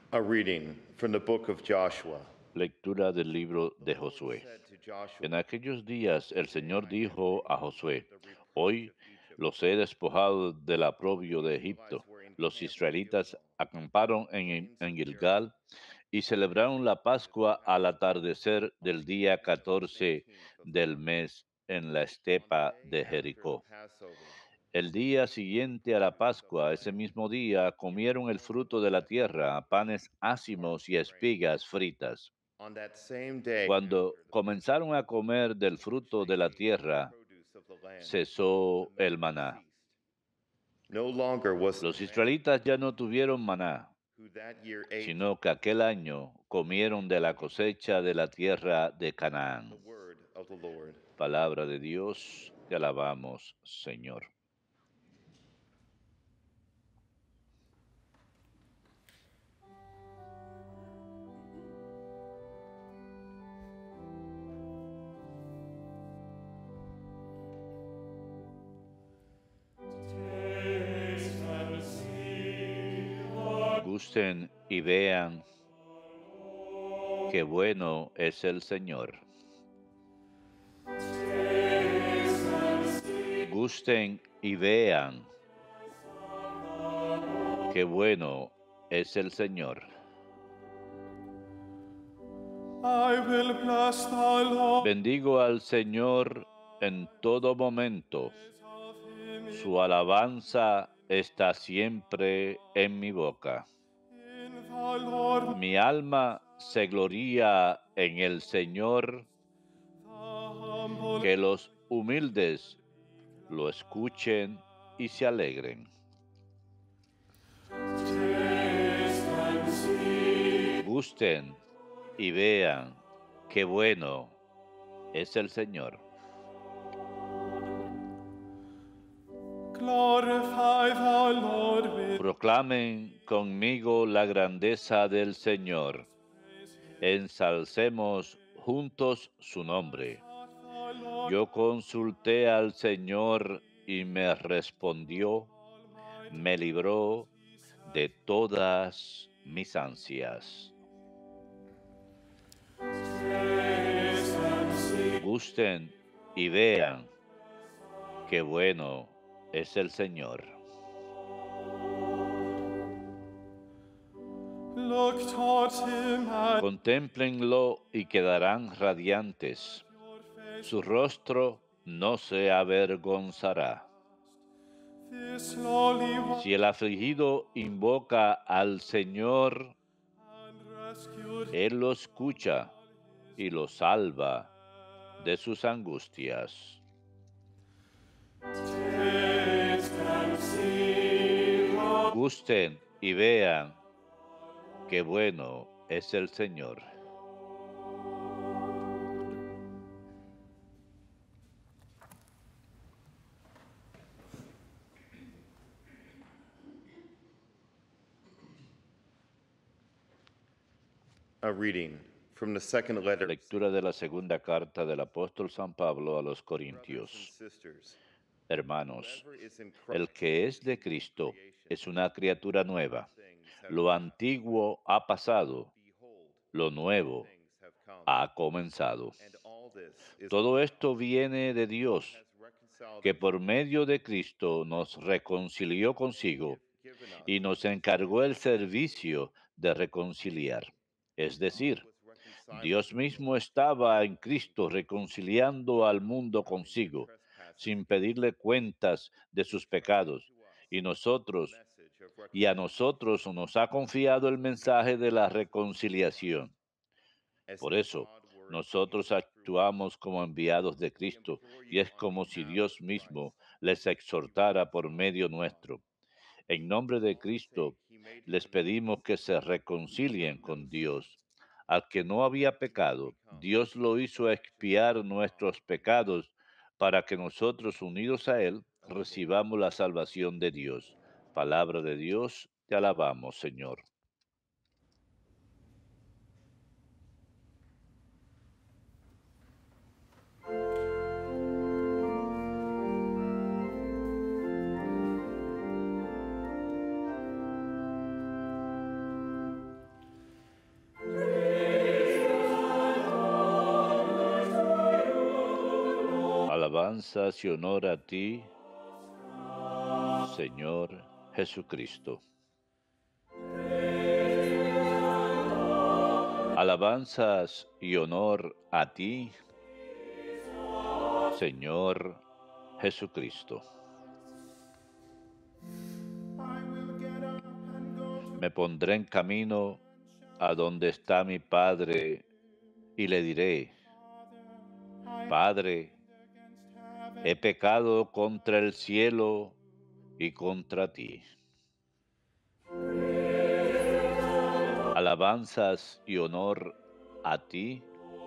A reading from the book of Joshua. Lectura del libro de Josué. En aquellos días el Señor dijo a Josué: Hoy los he despojado del aprobio de Egipto. Los israelitas acamparon en Gilgal y celebraron la Pascua al atardecer del día 14 del mes en la estepa de Jericó. El día siguiente a la Pascua, ese mismo día, comieron el fruto de la tierra, panes ácimos y espigas fritas. Cuando comenzaron a comer del fruto de la tierra, cesó el maná. Los israelitas ya no tuvieron maná, sino que aquel año comieron de la cosecha de la tierra de Canaán. Palabra de Dios, te alabamos, Señor. Gusten y vean qué bueno es el Señor. Gusten y vean qué bueno es el Señor. Bendigo al Señor en todo momento. Su alabanza está siempre en mi boca. Mi alma se gloría en el Señor, que los humildes lo escuchen y se alegren. Gusten y vean qué bueno es el Señor. Proclamen conmigo la grandeza del Señor. Ensalcemos juntos su nombre. Yo consulté al Señor y me respondió, me libró de todas mis ansias. Gusten y vean qué bueno es el Señor. Contémplenlo y quedarán radiantes. Su rostro no se avergonzará. Si el afligido invoca al Señor, Él lo escucha y lo salva de sus angustias. Gusten y vean qué bueno es el Señor. A reading from the second letter. Lectura de la segunda carta del apóstol San Pablo a los Corintios. Hermanos, el que es de Cristo es una criatura nueva. Lo antiguo ha pasado, lo nuevo ha comenzado. Todo esto viene de Dios, que por medio de Cristo nos reconcilió consigo y nos encargó el servicio de reconciliar. Es decir, Dios mismo estaba en Cristo reconciliando al mundo consigo, sin pedirle cuentas de sus pecados, y a nosotros nos ha confiado el mensaje de la reconciliación. Por eso, nosotros actuamos como enviados de Cristo, y es como si Dios mismo les exhortara por medio nuestro. En nombre de Cristo, les pedimos que se reconcilien con Dios. Al que no había pecado, Dios lo hizo expiar nuestros pecados para que nosotros, unidos a Él, recibamos la salvación de Dios. Palabra de Dios, te alabamos, Señor. Alabanzas y honor a ti, Señor Jesucristo. Alabanzas y honor a ti, Señor Jesucristo. Me pondré en camino a donde está mi Padre y le diré: Padre, he pecado contra el cielo y contra ti. Alabanzas y honor a ti,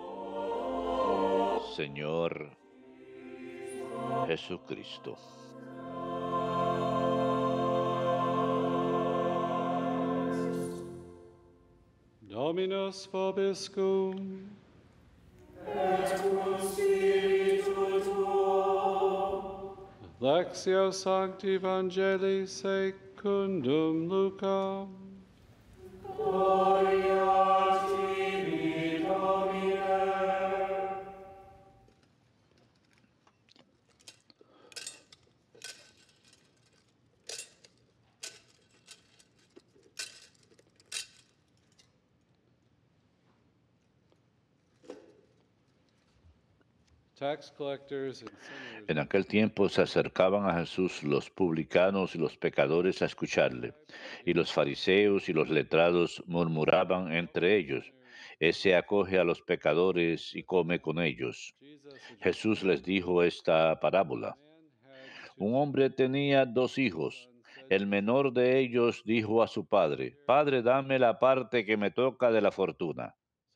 Señor Jesucristo. Dominus vobiscum. Lectio Sancti Evangelii secundum Lucam. Tax collectors and sinners. En aquel tiempo se acercaban a Jesús los publicanos y los pecadores a escucharle, y los fariseos y los letrados murmuraban entre ellos: Ese acoge a los pecadores y come con ellos. Jesús les dijo esta parábola: Un hombre tenía 2 hijos. El menor de ellos dijo a su padre: Padre, dame la parte que me toca de la fortuna.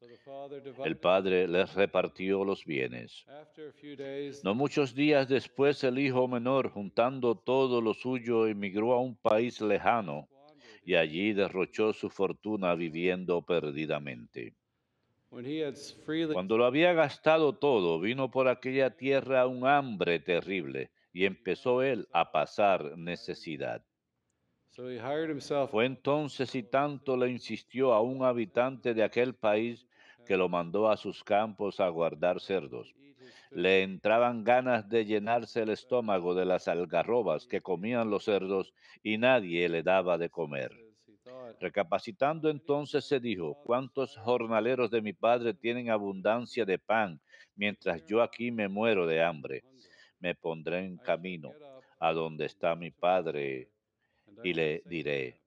El padre les repartió los bienes. After a few days, No muchos días después, el hijo menor, juntando todo lo suyo, emigró a un país lejano y allí derrochó su fortuna viviendo perdidamente. when he had freely Cuando lo había gastado todo, vino por aquella tierra un hambre terrible y empezó él a pasar necesidad. so he hired himself Fue entonces y tanto le insistió a un habitante de aquel país que lo mandó a sus campos a guardar cerdos. Le entraban ganas de llenarse el estómago de las algarrobas que comían los cerdos y nadie le daba de comer. he thought, Recapacitando entonces se dijo: ¿Cuántos jornaleros de mi padre tienen abundancia de pan, mientras yo aquí me muero de hambre? Me pondré en camino a donde está mi padre and I y will le say to diré: him,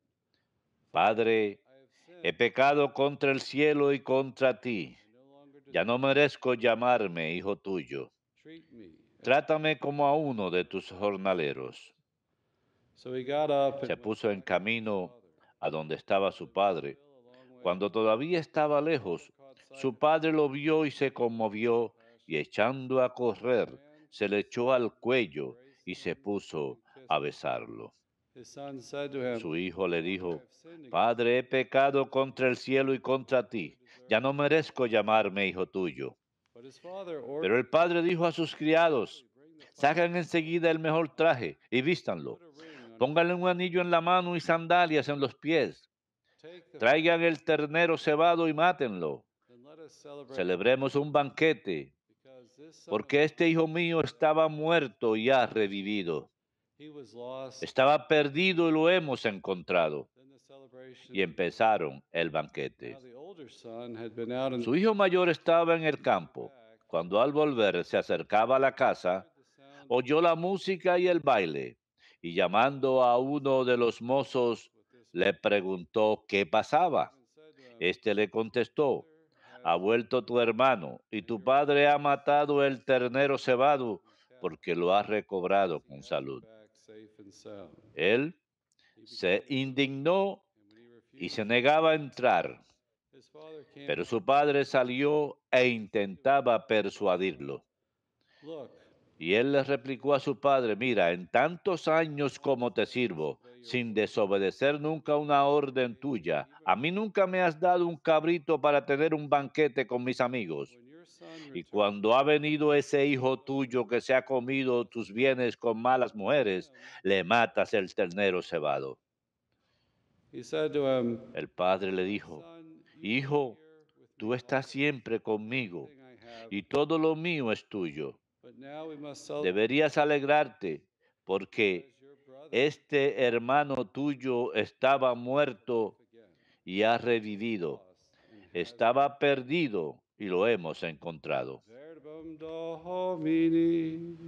Padre, I have he sinned pecado contra el cielo y contra ti. and no longer Ya no merezco llamarme hijo tuyo. treat me. Trátame como a uno de tus jornaleros. So he got up Se and went puso en back to his camino father. a donde estaba su padre. Still a long way Cuando off, todavía estaba the father lejos, caught sight su of him, padre lo vio y se conmovió, y pasture, echando a correr, ran se to le his echó son, al cuello embraced y se him, puso and kissed a him. besarlo. His son said to him, Su hijo le Father, I dijo: have sinned against Padre, he you pecado contra el cielo y contra ti. Ya no merezco llamarme hijo tuyo. But his father ordered Pero el padre dijo a sus criados: bring the Sacan fine enseguida el mejor traje y vístanlo. put a ring on his Pónganle un anillo en la mano y sandalias en los pies. take the Traigan el ternero cebado y mátenlo. then let us celebrate Celebremos un banquete, because this son of porque este hijo mío estaba muerto y ha revivido. he was lost. Estaba perdido y lo hemos encontrado. Then the celebration Y empezaron el banquete. now the older son had been out in Su hijo mayor estaba en el campo. Cuando al volver se acercaba a la casa, the sound oyó la música y el baile, y llamando a uno de los mozos, le preguntó qué pasaba. and said to him, Este le contestó: has Ha vuelto tu hermano, y tu padre ha matado el ternero cebado, porque lo ha recobrado con salud. back safe and sound. Él He se became indignó and when he y refused se negaba a entrar, his father came pero su padre salió e intentaba persuadirlo. look Y él le replicó a su padre: Mira, en tantos años como te sirvo, sin desobedecer nunca una orden tuya, a mí nunca me has dado un cabrito para tener un banquete con mis amigos. when your son Y returned cuando ha venido ese hijo tuyo que se ha comido tus bienes con malas mujeres, le matas el ternero cebado. he said to him, El padre le dijo: son, you were Hijo, here with me tú estás always. siempre conmigo Everything I have y todo lo mío es tuyo. but But now we must celebrate Deberías alegrarte porque because your brother este hermano tuyo estaba muerto again, y ha revivido. lost and has Estaba perdido y lo hemos encontrado. Verbum Domini.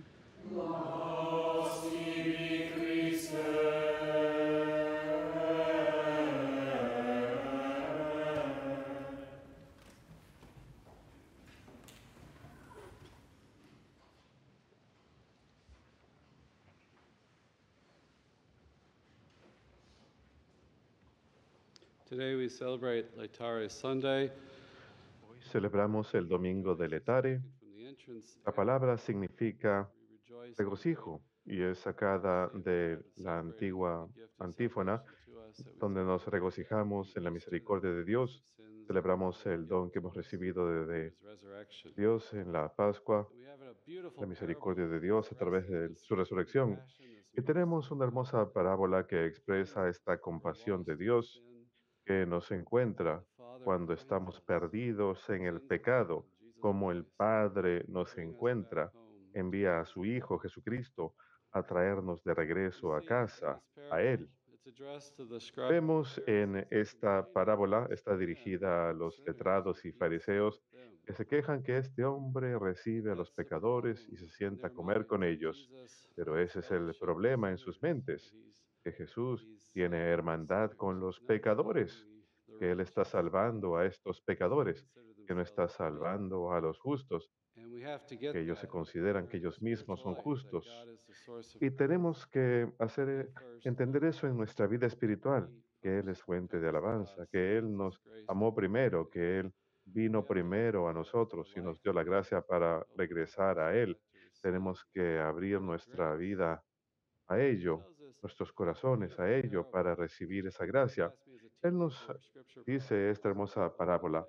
Today we celebrate Laetare Sunday. Hoy celebramos el Domingo de Letare. From the entrance, La palabra significa we rejoice regocijo y es sacada de la antigua antífona, donde nos regocijamos en la misericordia de Dios. Celebramos el don que hemos recibido de resurrection. Dios en la Pascua, We have a beautiful la misericordia parable de Dios a través de su expressing resurrección. compassion, this Y tenemos una hermosa parábola que expresa esta compasión de Dios que nos encuentra cuando estamos perdidos en el pecado, como el Padre nos encuentra, envía a su Hijo Jesucristo a traernos de regreso a casa, a Él. Vemos en esta parábola, está dirigida a los letrados y fariseos que se quejan que este hombre recibe a los pecadores y se sienta a comer con ellos. Pero ese es el problema en sus mentes, que Jesús tiene hermandad con los pecadores, que Él está salvando a estos pecadores, que no está salvando a los justos, que ellos se consideran que ellos mismos son justos. Y tenemos que entender eso en nuestra vida espiritual, que Él es fuente de alabanza, que Él nos amó primero, que Él vino primero a nosotros y nos dio la gracia para regresar a Él. Tenemos que abrir nuestra vida a ello, nuestros corazones a ello para recibir esa gracia. Él nos dice esta hermosa parábola.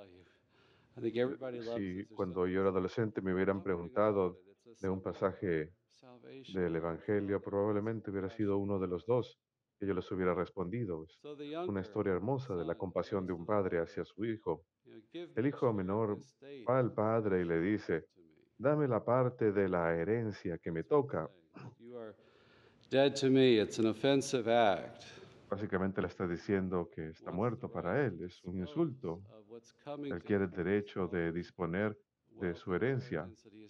Si cuando yo era adolescente me hubieran preguntado de un pasaje del Evangelio, probablemente hubiera sido uno de los dos que yo les hubiera respondido. Es una historia hermosa de la compasión de un padre hacia su hijo. El hijo menor va al padre y le dice, dame la parte de la herencia que me toca. You are dead to me. It's an offensive act. Básicamente le está diciendo que está muerto para él, es un insulto. Él quiere el derecho de disponer de su herencia,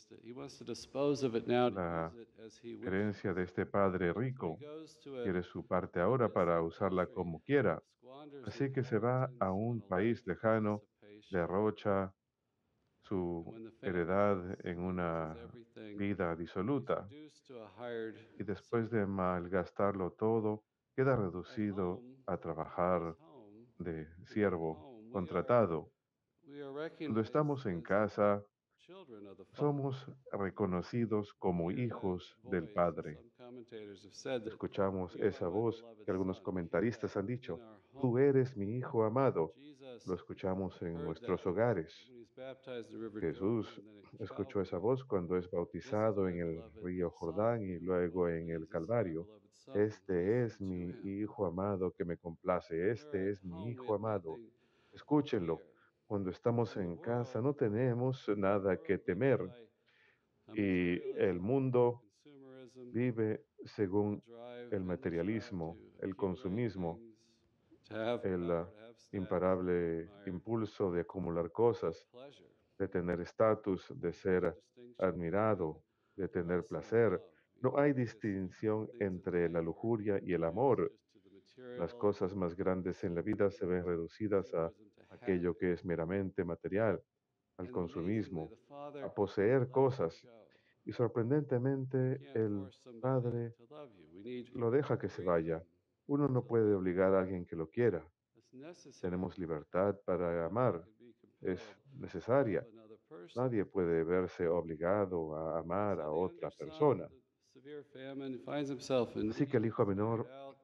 la herencia de este padre rico. Quiere su parte ahora para usarla como quiera. Así que se va a un país lejano, derrocha su heredad en una vida disoluta y después de malgastarlo todo, queda reducido a trabajar de siervo contratado. Cuando estamos en casa, somos reconocidos como hijos del Padre. Escuchamos esa voz que algunos comentaristas han dicho, tú eres mi hijo amado. Lo escuchamos en nuestros hogares. Jesús escuchó esa voz cuando es bautizado en el río Jordán y luego en el Calvario. Este es mi hijo amado que me complace. Este es mi hijo amado. Escúchenlo. Cuando estamos en casa no tenemos nada que temer y el mundo vive según el materialismo, el consumismo, el imparable impulso de acumular cosas, de tener estatus, de ser admirado, de tener placer. No hay distinción entre la lujuria y el amor. Las cosas más grandes en la vida se ven reducidas a aquello que es meramente material, al consumismo, a poseer cosas. Y sorprendentemente el Padre lo deja que se vaya. Uno no puede obligar a alguien que lo quiera. Tenemos libertad para amar. Es necesaria. Nadie puede verse obligado a amar a otra persona. Así que el hijo menor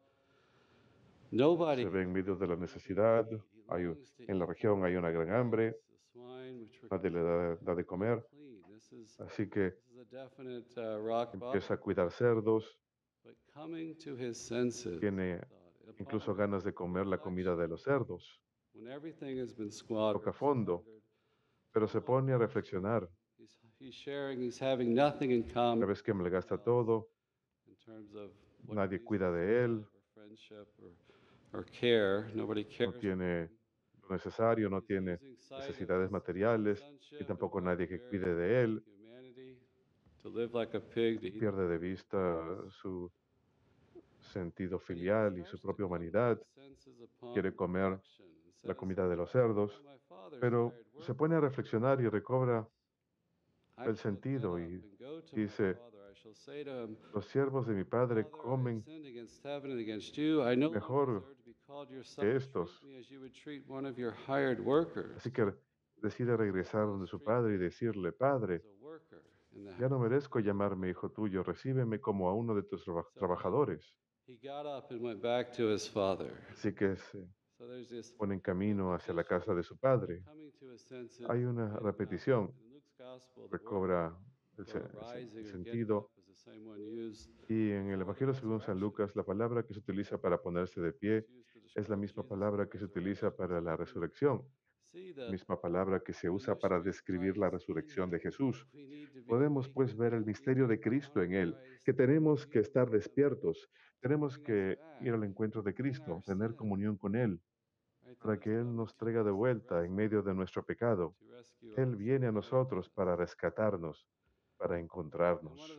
se ve en medio de la necesidad. En la región hay una gran hambre. Nadie le da de comer. Así que empieza a cuidar cerdos. Tiene incluso ganas de comer la comida de los cerdos. Toca fondo, pero se pone a reflexionar. Una vez que malgasta todo, nadie cuida de él, no tiene lo necesario, no tiene necesidades materiales y tampoco nadie que cuide de él, pierde de vista su sentido filial y su propia humanidad, quiere comer la comida de los cerdos, pero se pone a reflexionar y recobra el sentido y dice, los siervos de mi padre comen mejor que estos. Así que decide regresar donde su padre y decirle, Padre, ya no merezco llamarme hijo tuyo, recíbeme como a uno de tus trabajadores. Así que se pone en camino hacia la casa de su padre. Hay una repetición, recobra el sentido. Y en el Evangelio según San Lucas, la palabra que se utiliza para ponerse de pie es la misma palabra que se utiliza para la resurrección, misma palabra que se usa para describir la resurrección de Jesús. Podemos pues ver el misterio de Cristo en él, que tenemos que estar despiertos, tenemos que ir al encuentro de Cristo, tener comunión con Él, para que Él nos traiga de vuelta en medio de nuestro pecado. Él viene a nosotros para rescatarnos, para encontrarnos.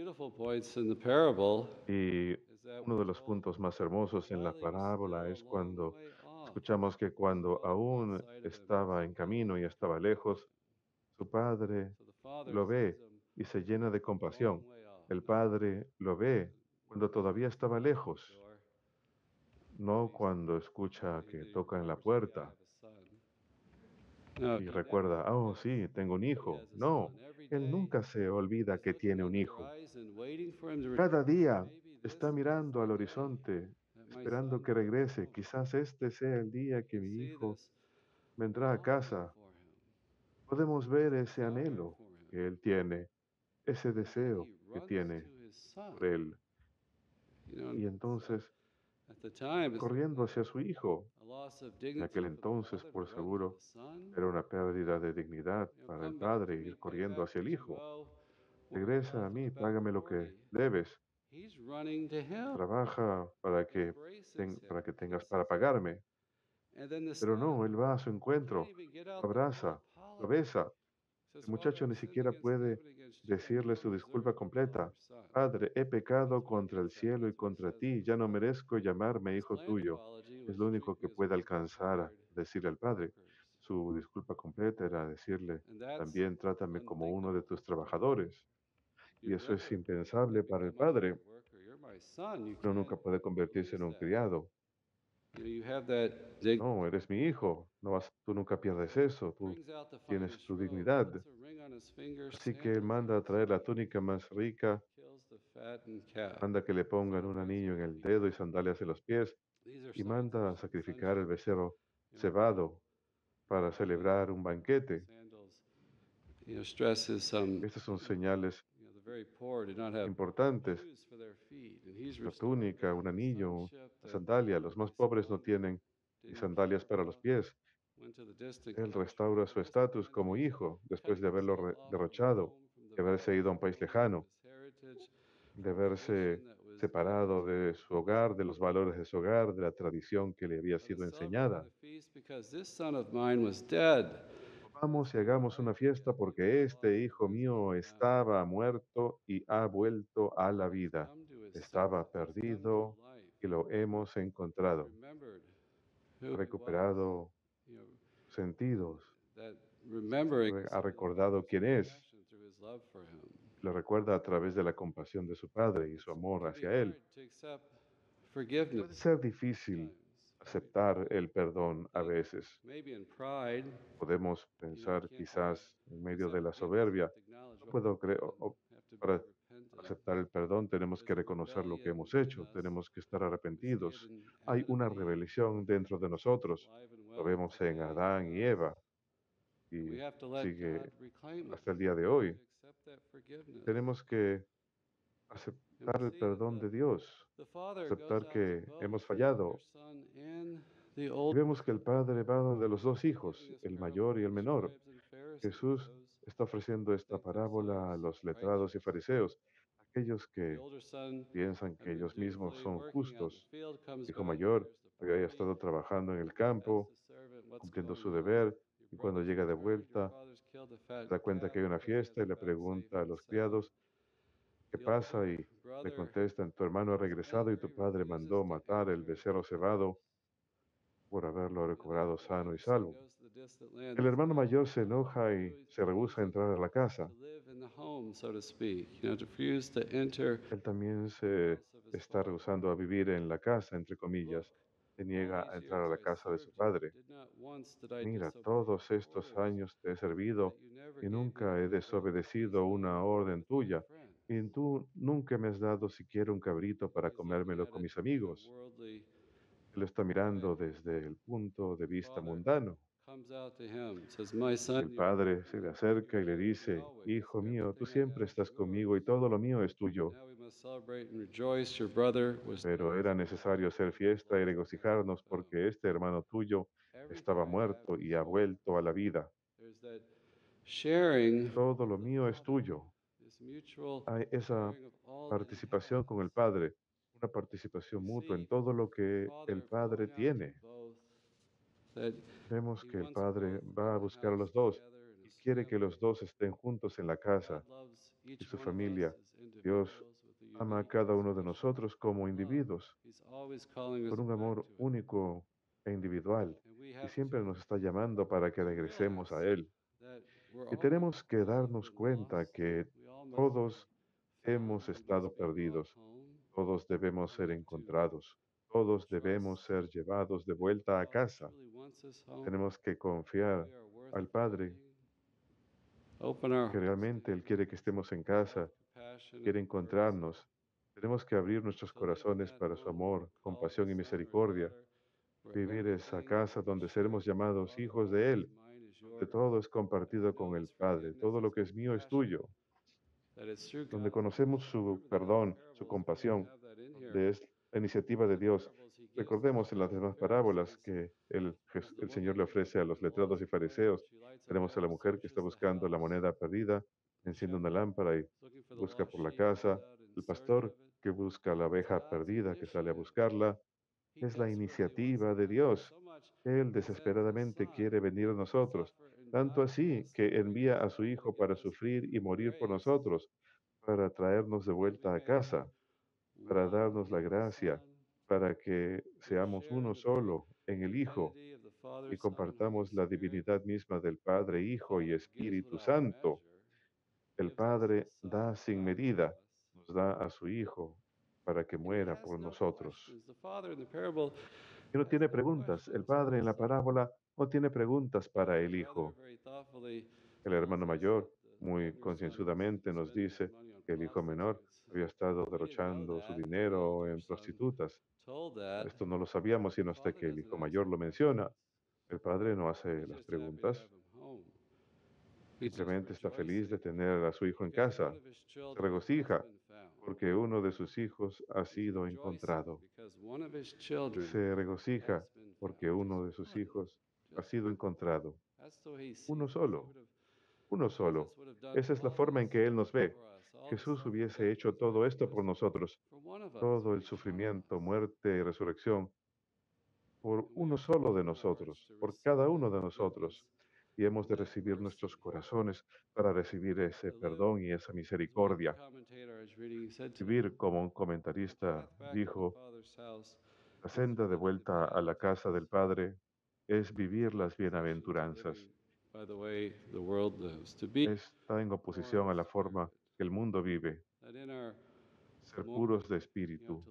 Y uno de los puntos más hermosos en la parábola es cuando escuchamos que cuando aún estaba en camino y estaba lejos, su padre lo ve y se llena de compasión. El padre lo ve cuando todavía estaba lejos, no cuando escucha que toca en la puerta y recuerda, oh sí, tengo un hijo. No, él nunca se olvida que tiene un hijo. Cada día está mirando al horizonte, esperando que regrese. Quizás este sea el día que mi hijo vendrá a casa. Podemos ver ese anhelo que él tiene, ese deseo que tiene por él. Y entonces, corriendo hacia su hijo, en aquel entonces, por seguro, era una pérdida de dignidad para el padre ir corriendo hacia el hijo. Regresa a mí, págame lo que debes. Trabaja para que tengas para pagarme. Pero no, él va a su encuentro, lo abraza, lo besa. El muchacho ni siquiera puede decirle su disculpa completa. Padre, he pecado contra el cielo y contra ti, ya no merezco llamarme hijo tuyo. Es lo único que puede alcanzar a decirle al padre. Su disculpa completa era decirle, también trátame como uno de tus trabajadores. Y eso es impensable para el padre. Uno nunca puede convertirse en un criado. No, eres mi hijo. Tú nunca pierdes eso. Tú tienes tu dignidad. Así que manda a traer la túnica más rica, manda que le pongan un anillo en el dedo y sandalias en los pies, y manda a sacrificar el becerro cebado para celebrar un banquete. Estas son señales importantes. La túnica, un anillo, una sandalia. Los más pobres no tienen ni sandalias para los pies. Él restaura su estatus como hijo después de haberlo derrochado, de haberse ido a un país lejano, de haberse separado de su hogar, de los valores de su hogar, de la tradición que le había sido enseñada. Vamos y hagamos una fiesta porque este hijo mío estaba muerto y ha vuelto a la vida. Estaba perdido y lo hemos encontrado. Ha recuperado sentidos, ha recordado quién es, lo recuerda a través de la compasión de su padre y su amor hacia él. Puede ser difícil aceptar el perdón a veces. Podemos pensar quizás en medio de la soberbia, no puedo creer, para aceptar el perdón tenemos que reconocer lo que hemos hecho, tenemos que estar arrepentidos. Hay una rebelión dentro de nosotros. Lo vemos en Adán y Eva y sigue hasta el día de hoy. Tenemos que aceptar el perdón de Dios, aceptar que hemos fallado. Y vemos que el padre va donde los dos hijos, el mayor y el menor. Jesús está ofreciendo esta parábola a los letrados y fariseos, aquellos que piensan que ellos mismos son justos. El hijo mayor había estado trabajando en el campo, cumpliendo su deber, y cuando llega de vuelta, se da cuenta que hay una fiesta y le pregunta a los criados qué pasa y le contestan, tu hermano ha regresado y tu padre mandó matar el becerro cebado por haberlo recobrado sano y salvo. El hermano mayor se enoja y se rehúsa a entrar a la casa. Él también se está rehusando a vivir en la casa, entre comillas. Se niega a entrar a la casa de su padre. Mira, todos estos años te he servido y nunca he desobedecido una orden tuya. Y tú nunca me has dado siquiera un cabrito para comérmelo con mis amigos. Él lo está mirando desde el punto de vista mundano. El padre se le acerca y le dice, hijo mío, tú siempre estás conmigo y todo lo mío es tuyo. Pero era necesario hacer fiesta y regocijarnos porque este hermano tuyo estaba muerto y ha vuelto a la vida. Todo lo mío es tuyo. Hay esa participación con el Padre, una participación mutua en todo lo que el Padre tiene. Vemos que el Padre va a buscar a los dos y quiere que los dos estén juntos en la casa y su familia. Dios ama a cada uno de nosotros como individuos, con un amor único e individual, y siempre nos está llamando para que regresemos a Él. Y tenemos que darnos cuenta que todos hemos estado perdidos, todos debemos ser encontrados, todos debemos ser llevados de vuelta a casa. Tenemos que confiar al Padre, que realmente Él quiere que estemos en casa, quiere encontrarnos. Tenemos que abrir nuestros corazones para su amor, compasión y misericordia, vivir esa casa donde seremos llamados hijos de Él, donde todo es compartido con el Padre, todo lo que es mío es tuyo, donde conocemos su perdón, su compasión, donde es la iniciativa de Dios. Recordemos en las demás parábolas que el Señor le ofrece a los letrados y fariseos. Tenemos a la mujer que está buscando la moneda perdida, enciende una lámpara y busca por la casa, el pastor que busca la abeja perdida, que sale a buscarla. Es la iniciativa de Dios. Él desesperadamente quiere venir a nosotros, tanto así que envía a su Hijo para sufrir y morir por nosotros, para traernos de vuelta a casa, para darnos la gracia, para que seamos uno solo en el Hijo y compartamos la divinidad misma del Padre, Hijo y Espíritu Santo. El Padre da sin medida, nos da a su Hijo para que muera por nosotros. Y no tiene preguntas. El padre en la parábola no tiene preguntas para el hijo. El hermano mayor, muy concienzudamente, nos dice que el hijo menor había estado derrochando su dinero en prostitutas. Esto no lo sabíamos sino hasta que el hijo mayor lo menciona. El padre no hace las preguntas, simplemente está feliz de tener a su hijo en casa. Se regocija porque uno de sus hijos ha sido encontrado. Se regocija porque uno de sus hijos ha sido encontrado. Uno solo, uno solo. Esa es la forma en que Él nos ve. Jesús hubiese hecho todo esto por nosotros, todo el sufrimiento, muerte y resurrección, por uno solo de nosotros, por cada uno de nosotros. Y hemos de recibir nuestros corazones para recibir ese perdón y esa misericordia. Vivir como un comentarista dijo, la senda de vuelta a la casa del Padre es vivir las bienaventuranzas. Está en oposición a la forma que el mundo vive, ser puros de espíritu.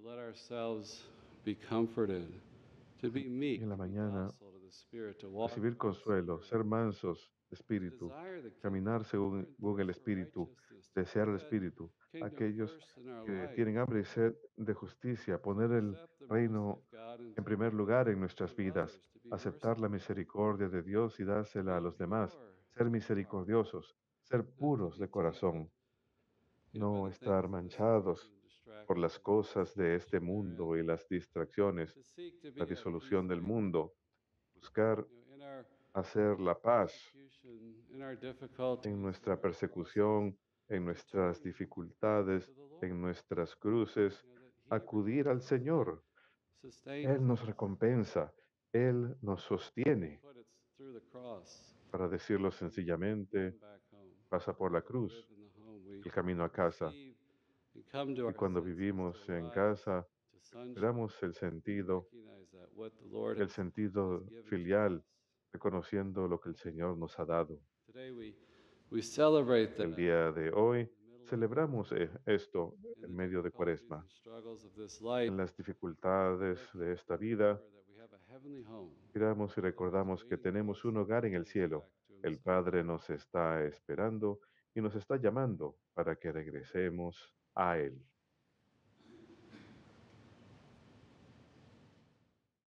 Y en la mañana recibir consuelo, ser mansos de espíritu, caminar según el espíritu, desear el espíritu. Aquellos que tienen hambre y sed de justicia, poner el reino en primer lugar en nuestras vidas, aceptar la misericordia de Dios y dársela a los demás, ser misericordiosos, ser puros de corazón, no estar manchados por las cosas de este mundo y las distracciones, la disolución del mundo, buscar hacer la paz in our difficulties, en in nuestra our crosses, persecución, en to nuestras turn dificultades, to the Lord. en nuestras cruces, That He acudir al rewards us, He Señor. sustains Él nos us. recompensa, Él nos Simply sostiene. put, it's through the cross Para decirlo that we sencillamente, come back home. pasa por la That we live cruz, in the home. We el camino a casa. receive and come to Y our cuando senses vivimos to en rise casa, to le sonship damos and recognize that what the Lord el has sentido given to filial, us. reconociendo lo que el Señor nos ha dado. Today we celebrate that El día de hoy in the middle of celebramos esto in en the medio de difficulties Cuaresma. and struggles of this life. En las We dificultades look de esta and vida, remember that we have a heavenly home. miramos y The Father is recordamos que waiting for tenemos us un to hogar en el bring us cielo. back to El Himself. Padre nos está esperando y nos está llamando para que regresemos a Él.